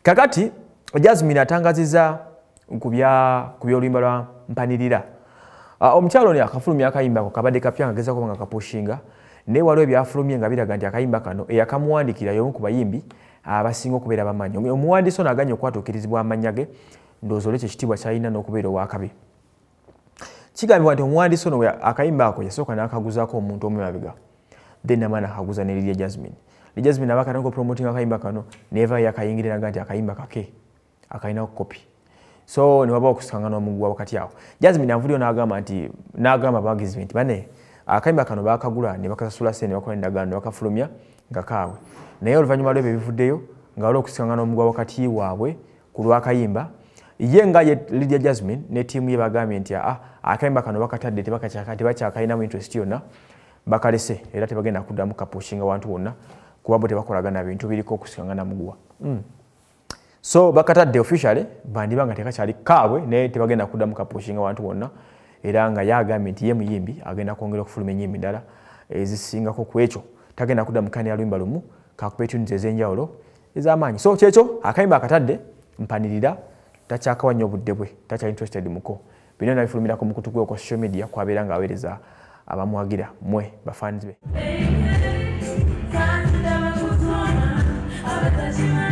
Kakati Jasmine atangaziza ku byoluyimba lwa Mpanirira. Omukyalo ne akafulumya akayimba ko kabadde kapya ngageza ko nga kapushinga ne waliwo byafulumye nga biraga nti akayimba kano eyakamuwandikira y'omu ku bayimbi abasinga okubeera bamanyi. Omuwandiisi ono aganye okwatuukirizibwa amanya ge ndowooza olw'ekyo ekitiibwa kyalina n'okubeera owakabi. Kigambibwa nti omuwandiisi ono akayimba ako yasooka n'akaguzaako omuntu omu emabega then namana akaguza ne Lydia Jasmine. Lydia Jasmine abakatandika promoting akayimba kano neva yakayingirira nti akayimba kake akalina kopi. So ne waba okusikangana omugwa wakati awo. Jasmine anvulio n'agamba abagizi nti bane akayimba kano bakagula ne bakasasula ssente ne bakola endagaano ne bakafulumya nga kaawe. Naye oluvannyuma lw'ebyo bivuddeyo nga waliwo okusikangana omugwa wakati waabwe ku lw'akayimba. Ye nga Lydia Jasmine ne ttiimu ye bagambye nti akayimba kano bakatadde tebakyakalinamu interest yonna bakalese era tebagenda kuddamu kapushinga wantu wonna kuba bo tebakolagana bintu biriko okusikangana mugwa. So bakatadde officially bandiba nga tekakyali kaabwe ne tebagenda kuddamu kapushinga wantu wonna era nga yagambye nti ye muyimbi agenda kwongera okufuluma ennyimbi ndala ezisingako ku ekyo tagenda kuddamu kani ya luyimba lumu kakuba tunes ez'enjawulo ez'amaanyi. So kyekyo akayimba akatadde Mpanirira takyakawa nnyo obudde bwe takya interested muko bino nabifulumirako mukutu gwe ku social media kwabeera nga aweereza abamwagira mwe bafans be.